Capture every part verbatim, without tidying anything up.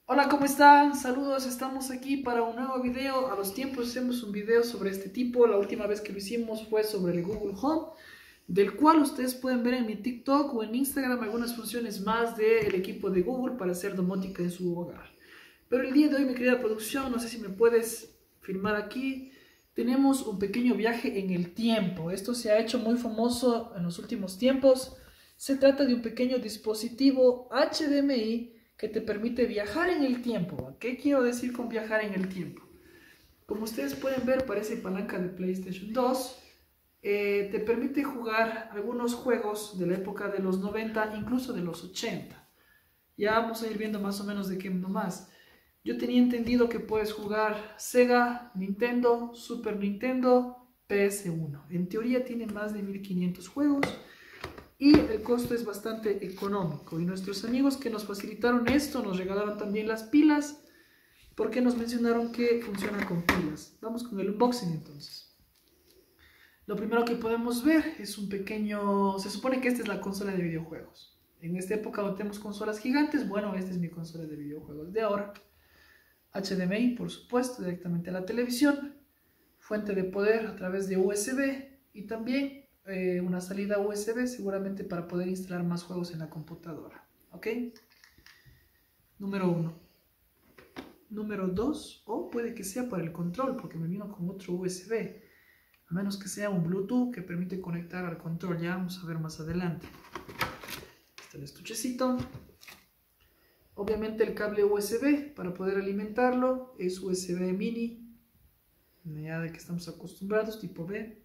Hola, ¿cómo están? Saludos, estamos aquí para un nuevo video. A los tiempos hacemos un video sobre este tipo. La última vez que lo hicimos fue sobre el Google Home, del cual ustedes pueden ver en mi TikTok o en Instagram algunas funciones más del equipo de Google para hacer domótica en su hogar. Pero el día de hoy, mi querida producción, no sé si me puedes filmar aquí, tenemos un pequeño viaje en el tiempo. Esto se ha hecho muy famoso en los últimos tiempos. Se trata de un pequeño dispositivo H D M I que te permite viajar en el tiempo. ¿Qué quiero decir con viajar en el tiempo? Como ustedes pueden ver, parece palanca de PlayStation dos. Eh, te permite jugar algunos juegos de la época de los noventa, incluso de los ochenta. Ya vamos a ir viendo más o menos de qué nomás. Yo tenía entendido que puedes jugar Sega, Nintendo, Super Nintendo, P S uno. En teoría tiene más de mil quinientos juegos y el costo es bastante económico. Y nuestros amigos que nos facilitaron esto nos regalaron también las pilas, porque nos mencionaron que funciona con pilas. Vamos con el unboxing entonces. Lo primero que podemos ver es un pequeño... Se supone que esta es la consola de videojuegos. En esta época no tenemos consolas gigantes. Bueno, esta es mi consola de videojuegos de ahora. H D M I, por supuesto, directamente a la televisión. Fuente de poder a través de U S B. Y también eh, una salida U S B, seguramente para poder instalar más juegos en la computadora. ¿Ok? Número uno. Número dos, o puede que sea para el control, porque me vino con otro U S B. A menos que sea un Bluetooth que permite conectar al control. Ya vamos a ver más adelante. Este es el estuchecito. Obviamente el cable U S B para poder alimentarlo es U S B mini, ya de que estamos acostumbrados, tipo B.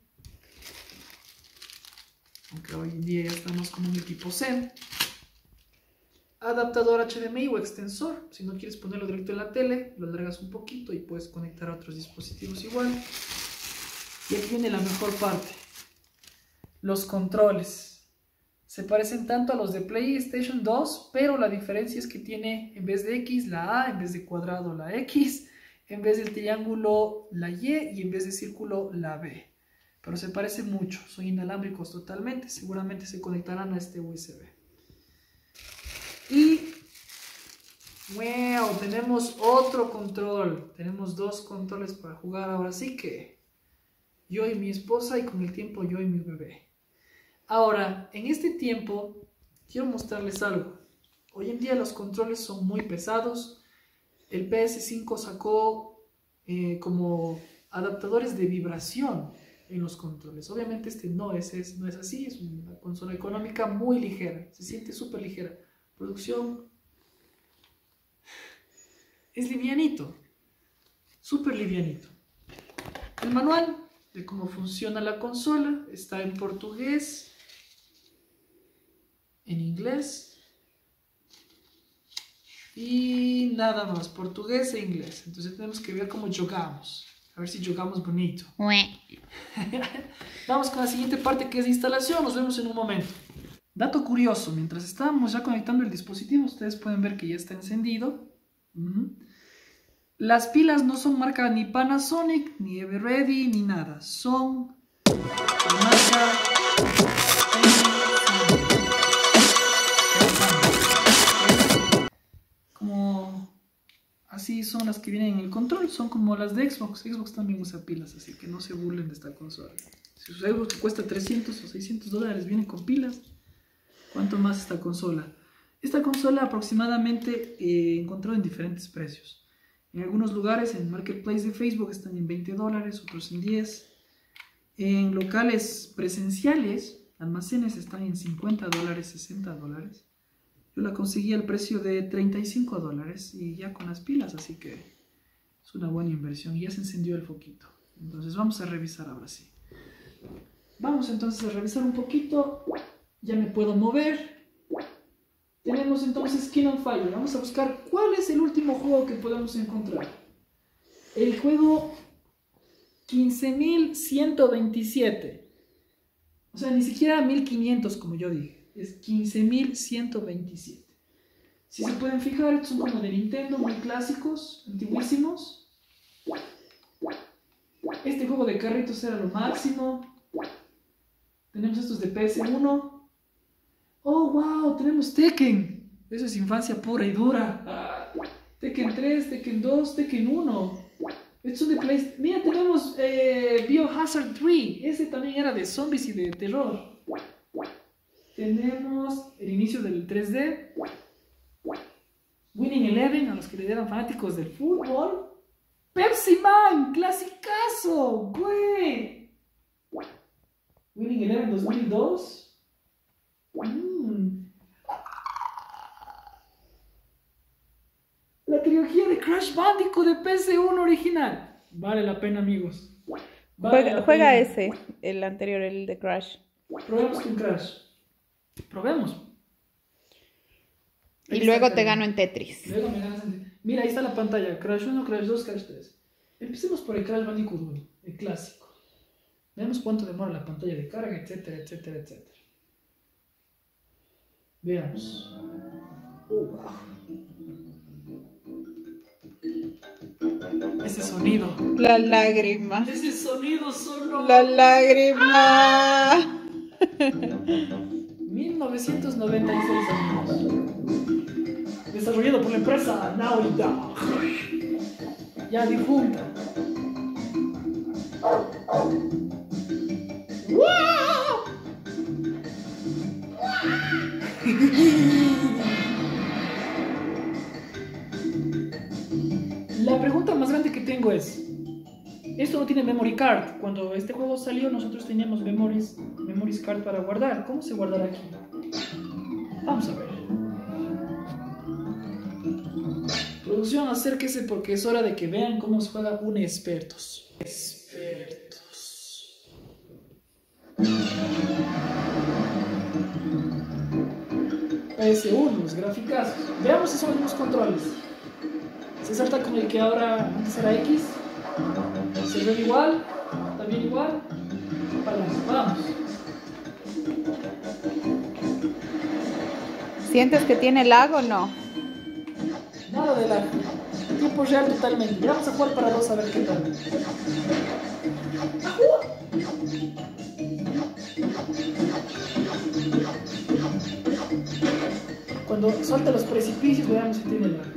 Aunque hoy en día ya estamos con un equipo C. Adaptador H D M I o extensor. Si no quieres ponerlo directo en la tele, lo alargas un poquito y puedes conectar a otros dispositivos igual. Y aquí viene la mejor parte. Los controles. Se parecen tanto a los de PlayStation dos, pero la diferencia es que tiene en vez de X la A, en vez de cuadrado la X, en vez del triángulo la Y y en vez de círculo la B. Pero se parecen mucho, son inalámbricos totalmente, seguramente se conectarán a este U S B. Y wow, tenemos otro control, tenemos dos controles para jugar ahora sí que yo y mi esposa y con el tiempo yo y mi bebé. Ahora, en este tiempo, quiero mostrarles algo. Hoy en día los controles son muy pesados. El P S cinco sacó eh, como adaptadores de vibración en los controles. Obviamente este no es, es, no es así, es una consola económica muy ligera. Se siente súper ligera. Producción es livianito, súper livianito. El manual de cómo funciona la consola está en portugués, en inglés y nada más, portugués e inglés. Entonces tenemos que ver cómo jugamos, a ver si jugamos bonito. Vamos con la siguiente parte, que es instalación. Nos vemos en un momento. Dato curioso, mientras estábamos ya conectando el dispositivo, ustedes pueden ver que ya está encendido. Uh-huh. Las pilas no son marca ni Panasonic, ni Everready, ni nada. Son marca... Como... Así son las que vienen en el control. Son como las de Xbox. Xbox también usa pilas, así que no se burlen de esta consola. Si su Xbox cuesta trescientos o seiscientos dólares, viene con pilas. ¿Cuánto más esta consola? Esta consola aproximadamente he eh, encontrado en diferentes precios. En algunos lugares, en Marketplace de Facebook, están en veinte dólares, otros en diez. En locales presenciales, almacenes, están en cincuenta dólares, sesenta dólares. Yo la conseguí al precio de treinta y cinco dólares y ya con las pilas, así que es una buena inversión. Y ya se encendió el foquito. Entonces vamos a revisar ahora sí. Vamos entonces a revisar un poquito. Ya me puedo mover. Tenemos entonces King on Fire. Vamos a buscar cuál es el último juego que podemos encontrar. El juego quince mil ciento veintisiete. O sea, ni siquiera mil quinientos como yo dije. Es quince mil ciento veintisiete. Si se pueden fijar, estos son como de Nintendo, muy clásicos, antiguísimos. Este juego de carritos era lo máximo. Tenemos estos de P S uno. Oh, wow, tenemos Tekken. Eso es infancia pura y dura. Tekken tres, Tekken dos, Tekken uno. Estos son de PlayStation. Mira, tenemos eh, Biohazard tres. Ese también era de zombies y de terror. Tenemos el inicio del tres D. Winning Eleven, a los que le eran fanáticos del fútbol. Pepsi Man, clasicazo, güey. Winning Eleven dos mil dos. Mm. La trilogía de Crash Bandicoot de P S uno original. Vale la pena, amigos. Vale Juega, juega pena. Ese, el anterior, el de Crash. Probemos con Crash. Probemos. Y luego te gano en Tetris. Luego me ganas en Tetris. Mira, ahí está la pantalla. Crash uno, Crash dos, Crash tres. Empecemos por el Crash Bandicoot uno, el clásico. Veamos cuánto demora la pantalla de carga, etcétera, etcétera, etcétera. Veamos. Oh, wow. Ese sonido. La lágrima. Ese sonido sonó. La lágrima. mil novecientos noventa y seis, amigos. Desarrollado por la empresa Naughty Dog. Ya difunta. La pregunta más grande que tengo es, esto no tiene memory card. Cuando este juego salió nosotros teníamos memories, memories card para guardar. ¿Cómo se guardará aquí? Vamos a ver. Producción, acérquese porque es hora de que vean cómo se juega un expertos. Expertos. P S uno, los gráficas. Veamos si son los mismos controles. Se salta como el que ahora antes era X. Se ve igual. También igual. Vamos. ¿Sientes que tiene lag o no? Nada de lag. Tiempo real totalmente. Vamos a jugar para dos a ver qué tal. Cuando suelta los precipicios, veamos si tiene lag.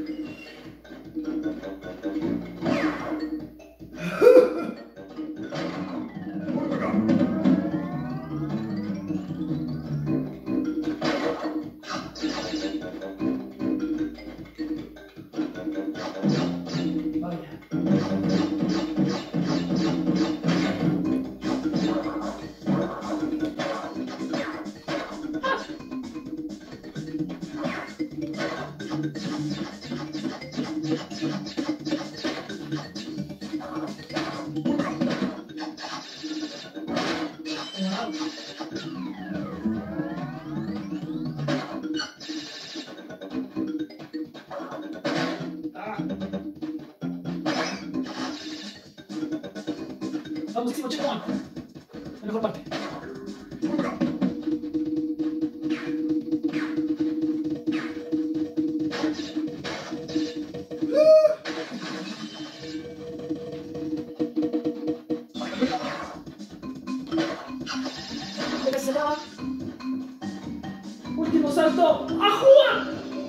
Vamos, último checkpoint. La mejor parte. Último salto. ¡Ajúa!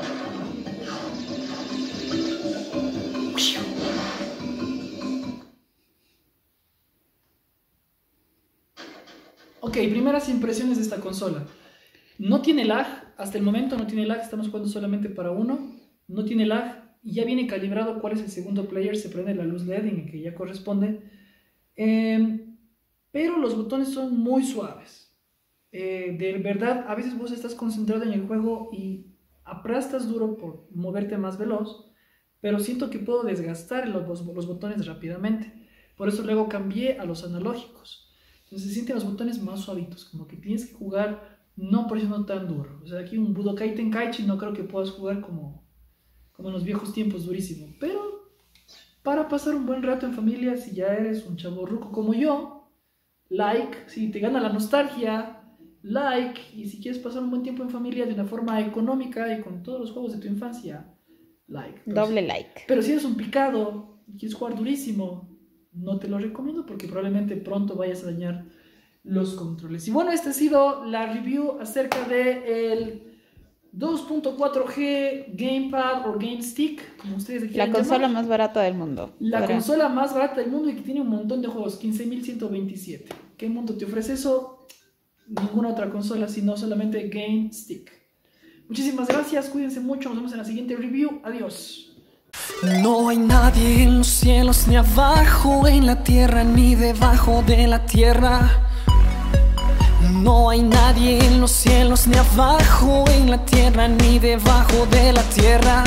Ok, primeras impresiones de esta consola. No tiene lag, hasta el momento no tiene lag, estamos jugando solamente para uno. No tiene lag y ya viene calibrado cuál es el segundo player, se prende la luz L E D en el que ya corresponde. Eh, pero los botones son muy suaves. Eh, de verdad, a veces vos estás concentrado en el juego y aplastas duro por moverte más veloz, pero siento que puedo desgastar los, los, los botones rápidamente. Por eso luego cambié a los analógicos. Entonces se sienten los botones más suavitos, como que tienes que jugar no presionando tan duro. O sea, aquí un Budokai Tenkaichi no creo que puedas jugar como, como en los viejos tiempos, durísimo. Pero para pasar un buen rato en familia, si ya eres un chavorruco como yo, like, si te gana la nostalgia, like, y si quieres pasar un buen tiempo en familia de una forma económica y con todos los juegos de tu infancia, like. Pero Doble si, like. Pero si eres un picado y quieres jugar durísimo, no te lo recomiendo porque probablemente pronto vayas a dañar los controles. Y bueno, esta ha sido la review acerca de el dos punto cuatro G Gamepad o Game Stick, como ustedes le La quieran consola llamar. más barata del mundo. La Podrá. consola más barata del mundo y que tiene un montón de juegos, quince mil ciento veintisiete. ¿Qué mundo te ofrece eso? Ninguna otra consola, sino solamente Game Stick. Muchísimas gracias, cuídense mucho, nos vemos en la siguiente review. Adiós. No hay nadie en los cielos, ni abajo en la tierra, ni debajo de la tierra. No hay nadie en los cielos, ni abajo en la tierra, ni debajo de la tierra.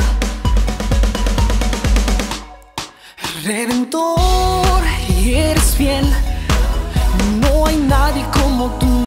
Redentor, y eres fiel. No hay nadie como tú.